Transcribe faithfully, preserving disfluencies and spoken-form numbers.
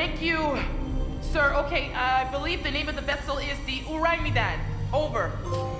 Thank you, sir. Okay, I believe the name of the vessel is the Medan. Over.